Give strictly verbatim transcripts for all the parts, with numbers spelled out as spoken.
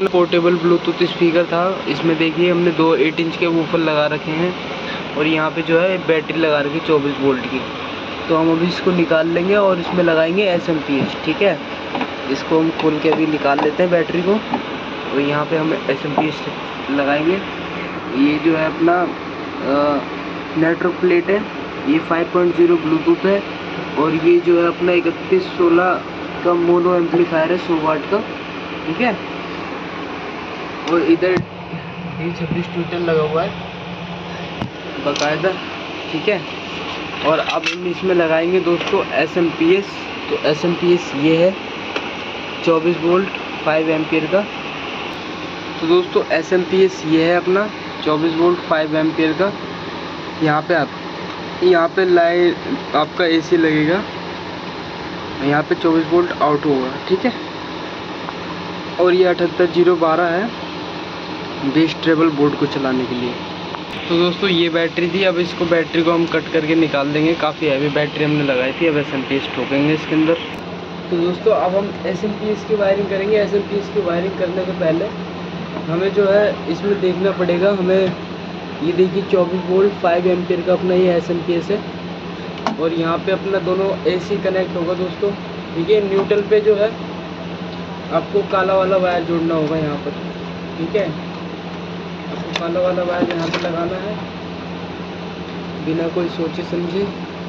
Portable Bluetooth speaker था। इसमें देखिए हमने दो एट इंच के वूफर लगा रखे हैं और यहाँ पे जो है बैटरी लगा रखी है चौबीस वोल्ट की। तो हम अभी इसको निकाल लेंगे और इसमें लगाएंगे एस एम पी एच। ठीक है, इसको हम खोल के अभी निकाल लेते हैं बैटरी को। और यहाँ पे हम एस एम पी एच लगाएंगे। ये जो है अपना नेटवर्क प्लेट है, ये फाइव पॉइंट ज़ीरो ब्लूटूथ है और ये जो है अपना इकतीस सोलह का मोनो एम्पलीफायर है सौ वाट का। ठीक है, और इधर डी छब्बीस ट्विटर लगा हुआ है बाकायदा। ठीक है, और अब हम इसमें लगाएंगे दोस्तों एस एम पी एस। तो एस एम पी एस ये है चौबीस वोल्ट फाइव एम्पियर का। तो दोस्तों एस एम पी एस ये है अपना चौबीस वोल्ट फाइव एम्पियर का। यहाँ पे आप यहाँ पे लाइट आपका एसी लगेगा, यहाँ पे चौबीस वोल्ट आउट होगा। ठीक है, और ये अठहत्तर जीरो बारह है बेस ट्रेबल बोर्ड को चलाने के लिए। तो दोस्तों ये बैटरी थी। अब इसको बैटरी को हम कट करके निकाल देंगे। काफ़ी हैवी बैटरी हमने लगाई थी। अब एस एम पी एस ठोकेंगे इसके अंदर। तो दोस्तों अब हम एस एम पी एस की वायरिंग करेंगे। एस एम पी एस की वायरिंग करने से पहले हमें जो है इसमें देखना पड़ेगा। हमें ये देखिए चौबीस वोल्ट फाइव एम्पियर का अपना ये एस एम पी एस है और यहाँ पे अपना दोनों ए सी कनेक्ट होगा दोस्तों। ठीक है, न्यूट्रल पे जो है आपको काला वाला वायर जोड़ना होगा यहाँ पर। ठीक है, आपको काला वाला वायर यहाँ पे लगाना है बिना कोई सोचे समझे।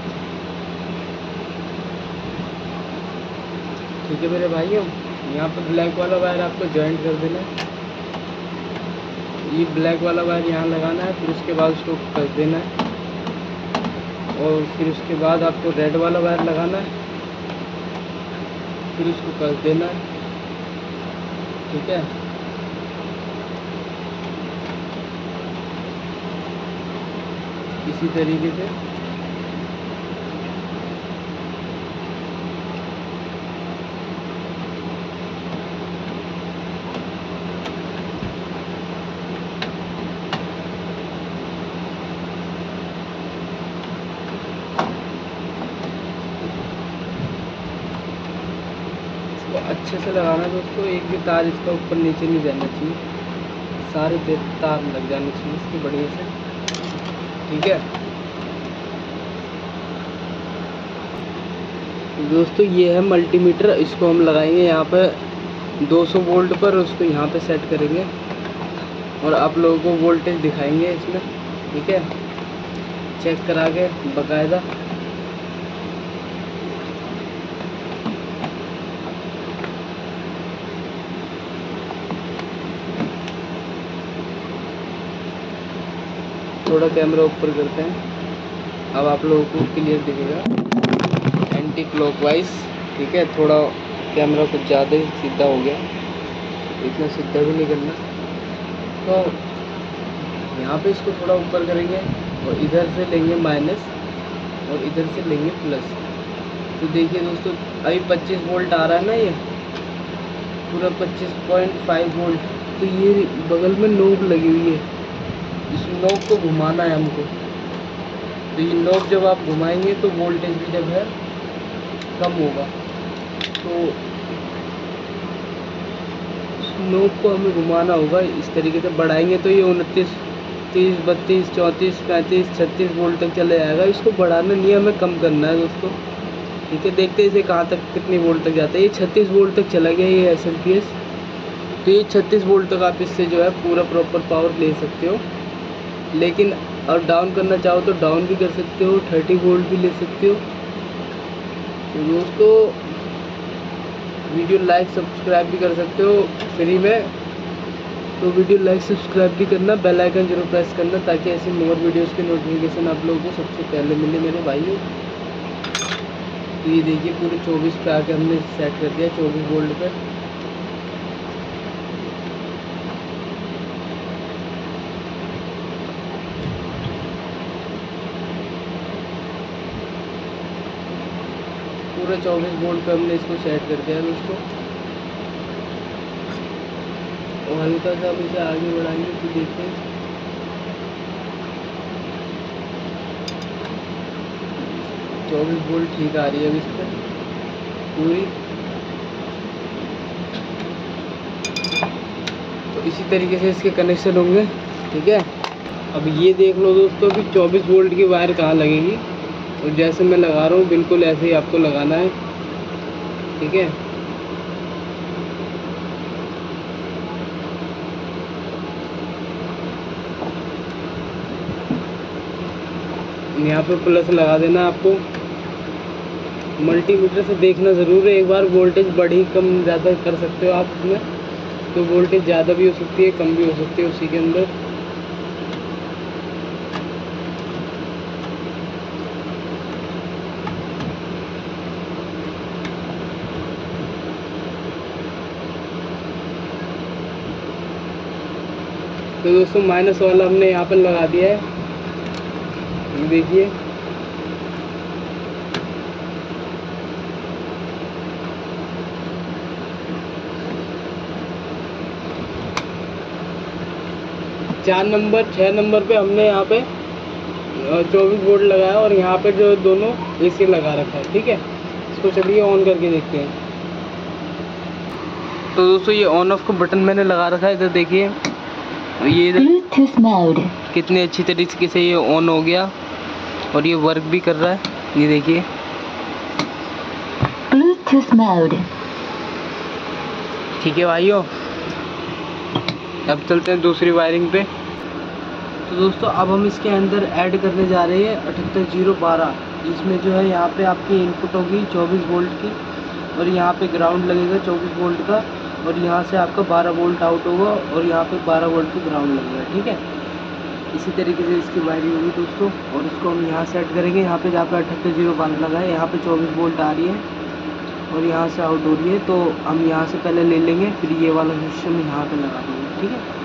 ठीक है मेरे भाइयों, यहाँ पे ब्लैक वाला वायर आपको जॉइंट कर देना है। ये ब्लैक वाला वायर यहाँ लगाना है, फिर उसके बाद उसको कस देना है और फिर उसके बाद आपको रेड वाला वायर लगाना है, फिर उसको कस देना है। ठीक है, इसी तरीके से अच्छे से लगाना दोस्तों। एक भी तार इसका ऊपर नीचे नहीं जाना चाहिए, सारे तार लग जाने चाहिए इसकी बढ़िया से। ठीक है दोस्तों, ये है मल्टीमीटर। इसको हम लगाएंगे यहाँ पे दो सौ वोल्ट पर, उसको यहाँ पे सेट करेंगे और आप लोगों को वोल्टेज दिखाएंगे इसमें। ठीक है, चेक करा के बाकायदा। थोड़ा कैमरा ऊपर करते हैं, अब आप लोगों को क्लियर दिखेगा एंटी क्लॉकवाइज। ठीक है, थोड़ा कैमरा कुछ ज़्यादा ही सीधा हो गया, इतना सीधा भी नहीं करना। तो यहाँ पे इसको थोड़ा ऊपर करेंगे और इधर से लेंगे माइनस और इधर से लेंगे प्लस। तो देखिए दोस्तों अभी पच्चीस वोल्ट आ रहा है ना, ये पूरा पच्चीस पॉइंट फाइव वोल्ट। तो ये बगल में नोब लगी हुई है, इस नोब को घुमाना है हमको। तो ये नोब जब आप घुमाएंगे तो वोल्टेज भी जब है कम होगा। तो इस नोब को हमें घुमाना होगा इस तरीके से। बढ़ाएंगे तो ये उनतीस तीस बत्तीस चौंतीस पैंतीस छत्तीस वोल्ट तक चले जाएगा। इसको बढ़ाना नहीं है, हमें कम करना है दोस्तों। ठीक है, देखते हैं इसे कहाँ तक कितनी वोल्ट तक जाता है। ये छत्तीस वोल्ट तक चला गया ये एस एम पी एस। तो ये छत्तीस वोल्ट तक आप इससे जो है पूरा प्रॉपर पावर ले सकते हो। लेकिन और डाउन करना चाहो तो डाउन भी कर सकते हो, थर्टी वोल्ट भी ले सकते हो। तो दोस्तों वीडियो लाइक सब्सक्राइब भी कर सकते हो फ्री में। तो वीडियो लाइक सब्सक्राइब भी करना, बेल आइकन जरूर प्रेस करना ताकि ऐसे मोर वीडियोस के नोटिफिकेशन आप लोगों को सबसे पहले मिले मेरे भाइयों। तो ये देखिए पूरे चौबीस पे आके हमने सेट कर दिया, चौबीस वोल्ट पे। पूरे चौबीस वोल्ट पे हमने इसको सेट कर दिया दोस्तों। और हल्का सा अब इसे आगे बढ़ाएंगे तो देखते हैं चौबीस वोल्ट ठीक आ रही है अब इस पर पूरी। इसी तरीके से इसके कनेक्शन होंगे, ठीक है। अब ये देख लो दोस्तों कि चौबीस वोल्ट की वायर कहाँ लगेगी, और जैसे मैं लगा रहा हूँ बिल्कुल ऐसे ही आपको लगाना है, ठीक है। यहाँ पे प्लस लगा देना आपको। मल्टीमीटर से देखना ज़रूर है एक बार, वोल्टेज बढ़ी कम ज़्यादा कर सकते हो आप इसमें, तो वोल्टेज ज़्यादा भी हो सकती है कम भी हो सकती है उसी के अंदर। तो दोस्तों माइनस वाला हमने यहाँ पर लगा दिया है, ये देखिए। चार नंबर छः नंबर पे हमने यहाँ पे चौबीस वोल्ट लगाया, और यहाँ पे जो दोनों एसी लगा रखा है, ठीक है। इसको चलिए ऑन करके देखते हैं। तो दोस्तों ये ऑन ऑफ का बटन मैंने लगा रखा है, इधर देखिए, ये ब्लूटूथ मोड कितने अच्छी तरीके से ये ऑन हो गया, और ये वर्क भी कर रहा है, ये देखिए। Bluetooth mode. ठीक है भाइयों, अब चलते हैं दूसरी वायरिंग पे। तो दोस्तों अब हम इसके अंदर ऐड करने जा रहे हैं अठहत्तर जीरो बारह। इसमें जो है यहाँ पे आपकी इनपुट होगी चौबीस वोल्ट की, और यहाँ पे ग्राउंड लगेगा चौबीस वोल्ट का, और यहाँ से आपका बारह वोल्ट आउट होगा, और यहाँ पे बारह वोल्ट की ग्राउंड लगेगा, ठीक है। इसी तरीके से इसकी वायरिंग होगी दोस्तों, और इसको हम यहाँ से ऐड करेंगे। यहाँ पे जहाँ पे अठहत्तर जीरो बारह लगा है, यहाँ पे चौबीस वोल्ट आ रही है, और यहाँ से आउट हो रही है, तो हम यहाँ से पहले ले लेंगे, फिर ये वाला सिस्टम यहाँ पे लगा देंगे, ठीक है।